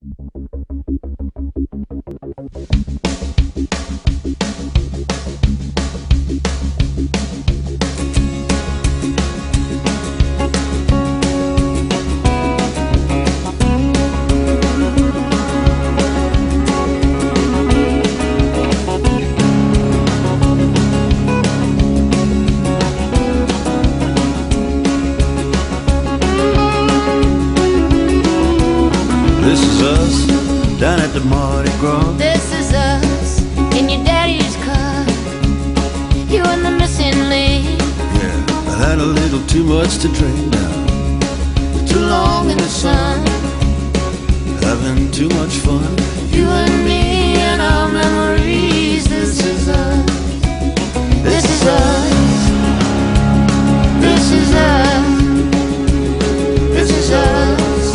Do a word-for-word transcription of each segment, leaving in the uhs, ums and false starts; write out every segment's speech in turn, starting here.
This is us down at the Mardi Gras. This is us in your daddy's car. You and the missing link. Yeah, I had a little too much to drink now. Too long in the sun. Having too much fun. You and me and our memories. This is us. This is us. This is us. This is us.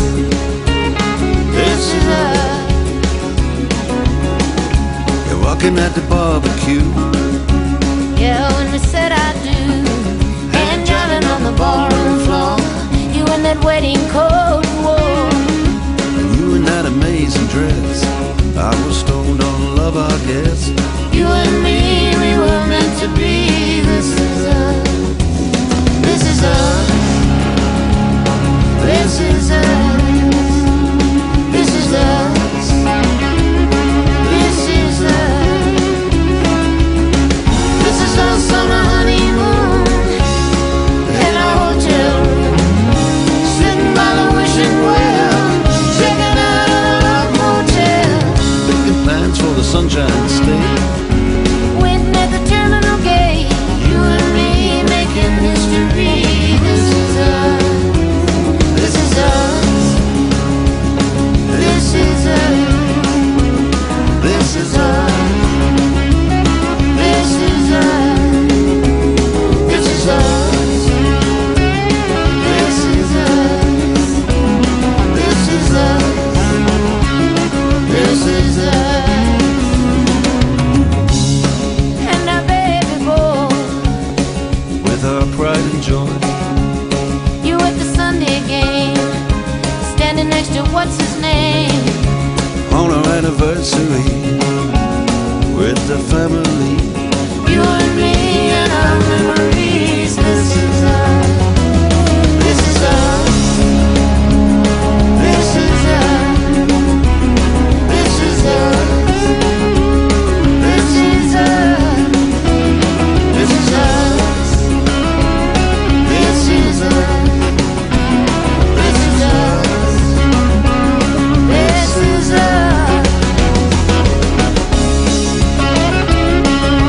This is us. You're walking at the barbecue. Yeah, when we said I do. And driving on the ballroom floor. You in that wedding coat you wore. And you in that amazing dress. I was stoned on love, I guess. You and me, we were meant to be. This is us. This is us. This is us. This is us. This is us. This is us on a honeymoon in a hotel room, sitting by the wishing well, checking out of the love motel, Making plans for the Sunshine State. waiting at the terminal gate. You and me making history. This is us. This is us. This is us. This is us. This is us. This is us. This is us. This is us. This is us. And our baby boy, With our pride and joy. you at the Sunday game, standing next to what's his name. On our anniversary. With the family. You and me and our memories. This is us. This is us. This is us. This is us. This is us. This is us. This is us. This is us. This is us.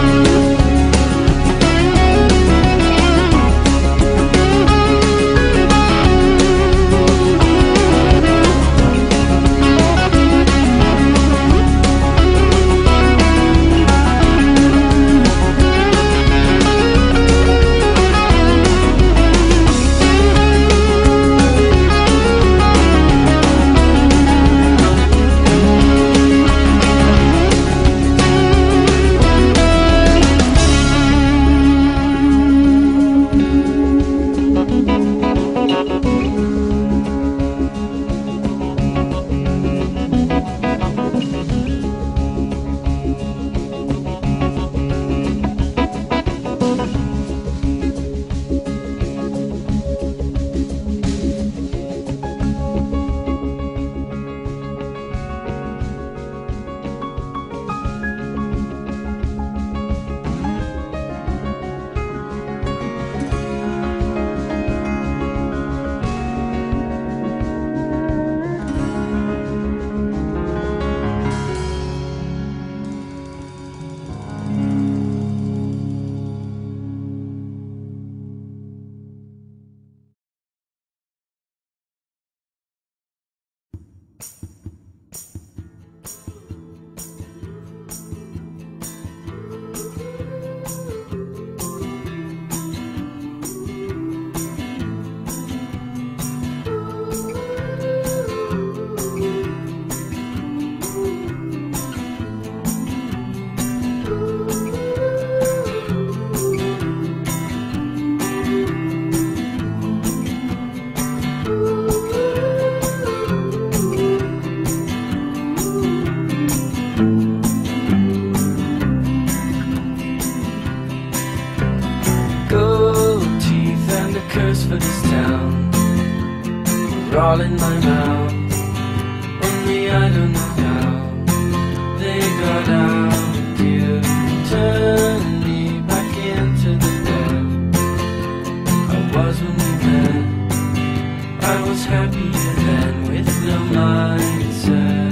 are all in my mouth. Only I don't know how they got out. You turned me back into the bed I was when we met. I was happier then with no mindset.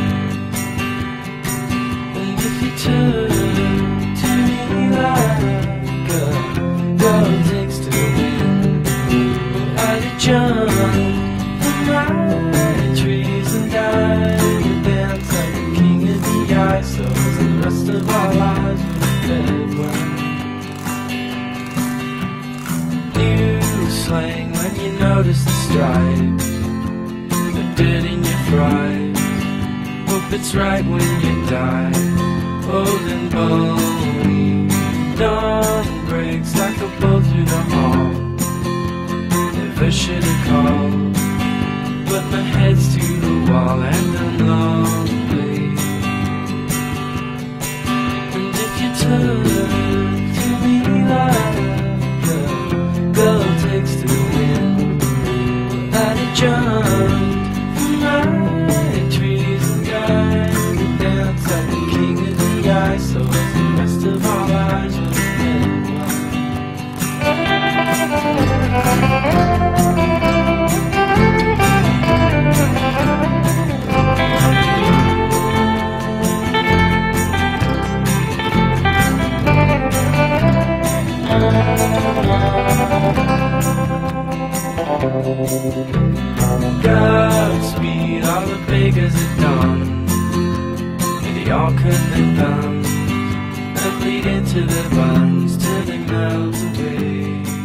And if you turn to me like a girl takes to win, I'd jump from my trees and die and dance like a king of the ice. So as the rest of our lives were dead one. New slang when you notice the stripes, the dirt in your fries. Hope it's right when you die, old and bony. Dawn breaks like a bolt through the hall. Never should have called, but my head's to the wall and I'm lonely. And if you turn to me like a girl takes to the wind, I'd have jumped from my trees and died and danced like the king of the ice. So as the rest of our lives were dead. Godspeed, all the beggars at dawn, they all cut their thumbs and bleed into their buns till they melt away.